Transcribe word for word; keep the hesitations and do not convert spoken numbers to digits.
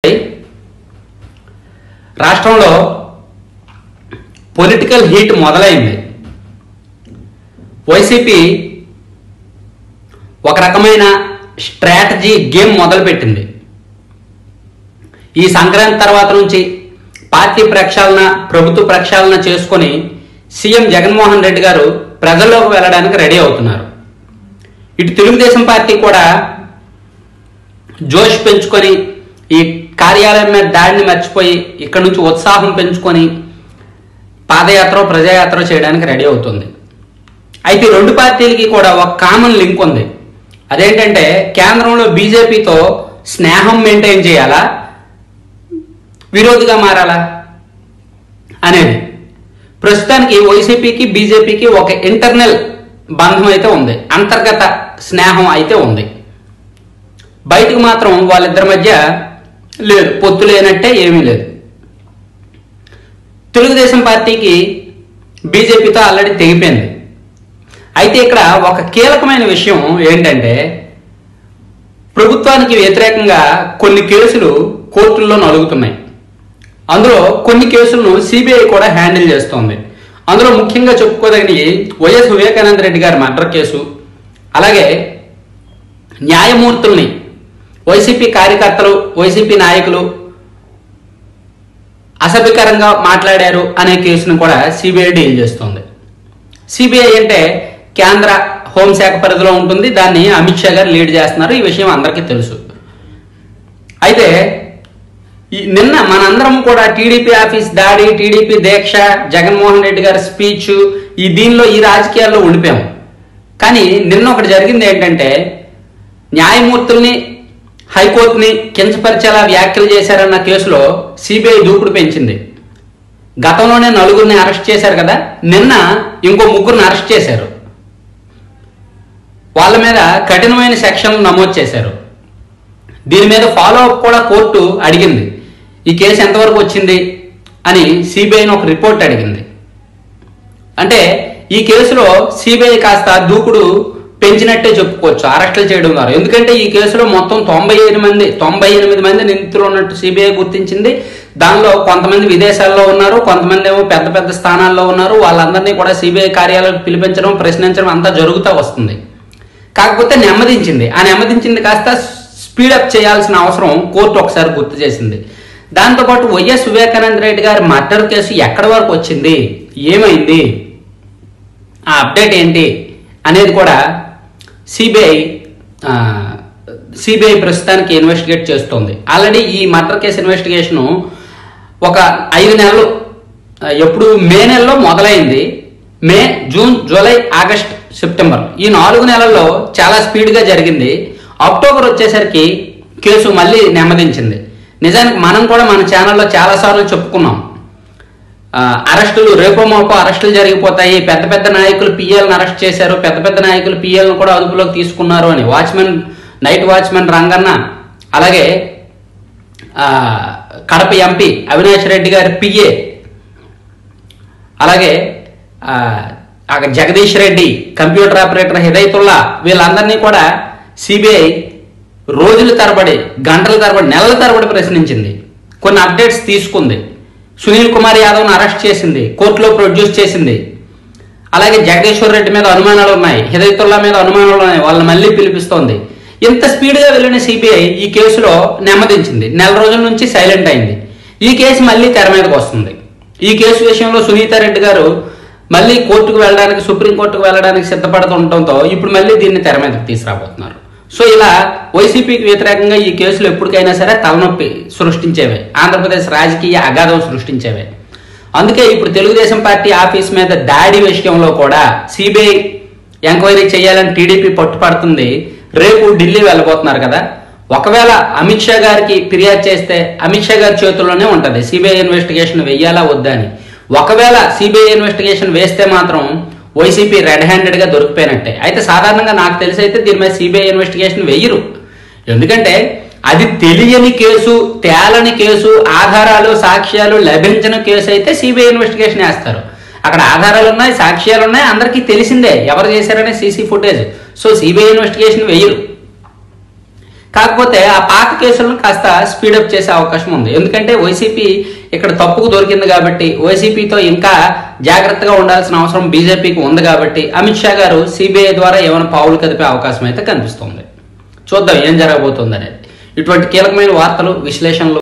రాష్ట్రంలో political heat మొదలైంది. YCP ఒక రకమైన స్ట్రాటజీ గేమ్ మొదలుపెట్టింది. ఈ సంక్రాంతి తర్వాత నుంచి పార్టీ ప్రక్షాళన, ప్రభుత్వ ప్రక్షాళన చేసుకొని సీఎం జగన్మోహన్ రెడ్డి గారు ప్రజల్లోకి వెళ్ళడానికి రెడీ అవుతున్నారు. ఇటు తెలుగుదేశం పార్టీ కూడా జోష్ పెంచుకొని ఈ కార్యాలయం మీద దాడిని మర్చిపోయి ఇక్కడ నుంచి ఉత్సాహం పెంచుకొని పాదయాత్ర, ప్రజాయాత్ర చేయడానికి రెడీ అవుతుంది. అయితే రెండు పార్టీలకి కూడా ఒక కామన్ లింక్ ఉంది. అదేంటంటే కేంద్రంలో బీజేపీతో స్నేహం మెయింటైన్ చేయాలా, విరోధిగా మారాలా అనేది. ప్రస్తుతానికి వైసీపీకి బీజేపీకి ఒక ఇంటర్నల్ బంధం అయితే ఉంది, అంతర్గత స్నేహం అయితే ఉంది. బయటకు మాత్రం వాళ్ళిద్దరి మధ్య లేదు, పొత్తు లేనట్టే ఏమీ లేదు. తెలుగుదేశం పార్టీకి బీజేపీతో ఆల్రెడీ తెగిపోయింది. అయితే ఇక్కడ ఒక కీలకమైన విషయం ఏంటంటే ప్రభుత్వానికి వ్యతిరేకంగా కొన్ని కేసులు కోర్టుల్లో నలుగుతున్నాయి. అందులో కొన్ని కేసులను సిబిఐ కూడా హ్యాండిల్ చేస్తోంది. అందులో ముఖ్యంగా చెప్పుకోదగినవి వైఎస్ వివేకానంద రెడ్డి గారి మర్డర్ కేసు, అలాగే న్యాయమూర్తుల్ని వైసీపీ కార్యకర్తలు, వైసీపీ నాయకులు అసభ్యకరంగా మాట్లాడారు అనే కేసును కూడా సిబిఐ డీల్ చేస్తోంది. సిబిఐ అంటే కేంద్ర హోంశాఖ పరిధిలో ఉంటుంది. దాన్ని అమిత్ షా గారు లీడ్ చేస్తున్నారు. ఈ విషయం అందరికీ తెలుసు. అయితే నిన్న మనందరం కూడా టీడీపీ ఆఫీస్ దాడి, టీడీపీ దీక్ష, జగన్మోహన్ రెడ్డి గారి స్పీచ్, ఈ దీనిలో ఈ రాజకీయాల్లో ఉండిపోయాం. కానీ నిన్న ఒకటి జరిగింది ఏంటంటే న్యాయమూర్తుల్ని, హైకోర్టుని కించపరిచేలా వ్యాఖ్యలు చేశారన్న కేసులో సిబిఐ దూకుడు పెంచింది. గతంలోనే నలుగురిని అరెస్ట్ చేశారు కదా, నిన్న ఇంకో ముగ్గురిని అరెస్ట్ చేశారు. వాళ్ళ మీద కఠినమైన సెక్షన్లు నమోదు చేశారు. దీని మీద ఫాలో అప్ కూడా కోర్టు అడిగింది. ఈ కేసు ఎంతవరకు వచ్చింది అని సిబిఐని ఒక రిపోర్ట్ అడిగింది. అంటే ఈ కేసులో సిబిఐ కాస్త దూకుడు పెంచినట్టే చెప్పుకోవచ్చు అరెస్టులు చేయడం ద్వారా. ఎందుకంటే ఈ కేసులో మొత్తం తొంభై ఐదు మంది తొంభై ఎనిమిది మంది నిందితులు ఉన్నట్టు సిబిఐ గుర్తించింది. దానిలో కొంతమంది విదేశాల్లో ఉన్నారు, కొంతమంది ఏమో పెద్ద పెద్ద స్థానాల్లో ఉన్నారు. వాళ్ళందరినీ కూడా సిబిఐ కార్యాలయాలకు పిలిపించడం, ప్రశ్నించడం అంతా జరుగుతూ వస్తుంది. కాకపోతే నెమ్మదించింది. ఆ నెమ్మదించింది కాస్త స్పీడప్ చేయాల్సిన అవసరం కోర్టు ఒకసారి గుర్తు చేసింది. దాంతోపాటు వైఎస్ వివేకానంద రెడ్డి గారి మర్డర్ కేసు ఎక్కడి వరకు వచ్చింది, ఏమైంది, ఆ అప్డేట్ ఏంటి అనేది కూడా సిబిఐ సిబిఐ ప్రస్తుతానికి ఇన్వెస్టిగేట్ చేస్తోంది. ఆల్రెడీ ఈ మర్డర్ కేసు ఇన్వెస్టిగేషను ఒక ఐదు నెలలు, ఎప్పుడు మే నెలలో మొదలైంది. May, June, July, August, September ఈ నాలుగు నెలల్లో చాలా స్పీడ్గా జరిగింది. అక్టోబర్ వచ్చేసరికి కేసు మళ్ళీ నెమ్మదించింది. నిజానికి మనం కూడా మన ఛానల్లో చాలాసార్లు చెప్పుకున్నాం, అరెస్టులు రేపో మాపో అరెస్టులు జరిగిపోతాయి, పెద్ద పెద్ద నాయకులు పిఎల్ని అరెస్ట్ చేశారు, పెద్ద పెద్ద నాయకులు పిఎల్ను కూడా అదుపులోకి తీసుకున్నారు అని. వాచ్మెన్, నైట్ వాచ్మెన్ రంగన్న, అలాగే కడప ఎంపీ అవినాష్ రెడ్డి గారి పిఏ, అలాగే జగదీష్ రెడ్డి, కంప్యూటర్ ఆపరేటర్ హిదయతుల్లా, వీళ్ళందరినీ కూడా సిబిఐ రోజుల తరబడి, గంటల తరబడి, నెలల తరబడి ప్రశ్నించింది. కొన్ని అప్డేట్స్ తీసుకుంది. సునీల్ కుమార్ యాదవ్ను అరెస్ట్ చేసింది, కోర్టులో ప్రొడ్యూస్ చేసింది. అలాగే జగదీశ్వర్ రెడ్డి మీద అనుమానాలు ఉన్నాయి, హిదయతుల్లా మీద అనుమానాలు ఉన్నాయి, వాళ్ళని మళ్ళీ పిలిపిస్తోంది. ఇంత స్పీడ్గా వెళ్ళిన సిబిఐ ఈ కేసులో నెమ్మదించింది. నెల రోజుల నుంచి సైలెంట్ అయింది. ఈ కేసు మళ్ళీ తెర మీదకి వస్తుంది. ఈ కేసు విషయంలో సునీతారెడ్డి గారు మళ్ళీ కోర్టుకు వెళ్ళడానికి, సుప్రీంకోర్టుకు వెళ్ళడానికి సిద్ధపడుతుండటంతో ఇప్పుడు మళ్ళీ దీన్ని తెర మీదకి తీసుకురాబోతున్నారు. సో ఇలా వైసీపీకి వ్యతిరేకంగా ఈ కేసులు ఎప్పటికైనా సరే తలనొప్పి సృష్టించేవే, ఆంధ్రప్రదేశ్ రాజకీయ అగాధం సృష్టించేవే. అందుకే ఇప్పుడు తెలుగుదేశం పార్టీ ఆఫీస్ మీద దాడి విషయంలో కూడా సిబిఐ ఎంక్వైరీ చేయాలని టీడీపీ పట్టుపడుతుంది. రేపు ఢిల్లీ వెళ్ళబోతున్నారు కదా, ఒకవేళ అమిత్ షా గారికి ఫిర్యాదు చేస్తే అమిత్ షా గారి చేతుల్లోనే ఉంటుంది సిబిఐ ఇన్వెస్టిగేషన్ వెయ్యాలా వద్దా అని. ఒకవేళ సిబిఐ ఇన్వెస్టిగేషన్ వేస్తే మాత్రం వైసీపీ రెడ్ హ్యాండెడ్గా దొరికిపోయినట్టే. అయితే సాధారణంగా నాకు తెలిసి అయితే దీని మీద సిబిఐ ఇన్వెస్టిగేషన్ వెయ్యరు. ఎందుకంటే అది తెలియని కేసు, తేలని కేసు, ఆధారాలు సాక్ష్యాలు లభించిన కేసు అయితే సిబిఐ ఇన్వెస్టిగేషన్ వేస్తారు. అక్కడ ఆధారాలు ఉన్నాయి, సాక్ష్యాలు ఉన్నాయి, అందరికీ తెలిసిందే ఎవరు చేశారనే CC footage. So CBI investigation వెయ్యరు. కాకపోతే ఆ పాత కేసులను కాస్త స్పీడప్ చేసే అవకాశం ఉంది. ఎందుకంటే వైసీపీ ఇక్కడ తప్పుకు దొరికింది కాబట్టి వైసీపీతో ఇంకా జాగ్రత్తగా ఉండాల్సిన అవసరం బీజేపీకి ఉంది కాబట్టి అమిత్ షా గారు సిబిఐ ద్వారా ఏమైనా పావులు కదిపే అవకాశం అయితే కనిపిస్తుంది. చూద్దాం ఏం జరగబోతుంది అనేది. ఇటువంటి కీలకమైన వార్తలు, విశ్లేషణలు